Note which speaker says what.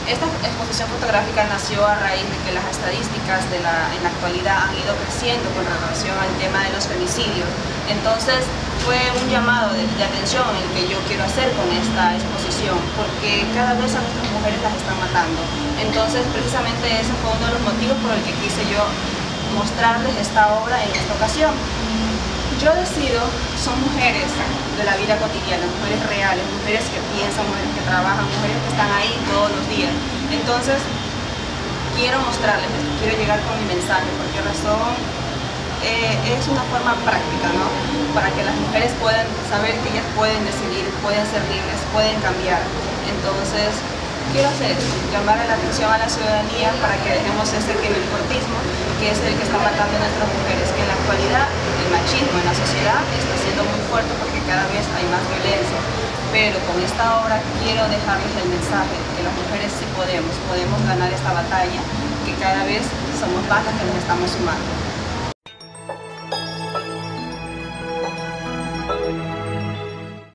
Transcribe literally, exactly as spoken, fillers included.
Speaker 1: Esta exposición fotográfica nació a raíz de que las estadísticas de la, en la actualidad han ido creciendo con relación al tema de los femicidios. Entonces fue un llamado de, de atención el que yo quiero hacer con esta exposición, porque cada vez a nuestras mujeres las están matando. Entonces precisamente ese fue uno de los motivos por el que quise yo mostrarles esta obra en esta ocasión. Yo decido, son mujeres de la vida cotidiana, mujeres reales, mujeres que piensan, mujeres que trabajan, mujeres que están ahí todos los días. Entonces, quiero mostrarles esto, quiero llegar con mi mensaje. ¿Por qué razón? Eh, es una forma práctica, ¿no? Para que las mujeres puedan saber que ellas pueden decidir, pueden ser libres, pueden cambiar. Entonces, quiero hacer esto, llamar la atención a la ciudadanía para que dejemos ese cortismo, que es el que está matando a nuestras mujeres, que en la actualidad el machismo en la sociedad está siendo muy fuerte porque cada vez hay más violencia. Pero con esta obra quiero dejarles el mensaje que las mujeres sí podemos, podemos ganar esta batalla, que cada vez somos más las que nos estamos sumando.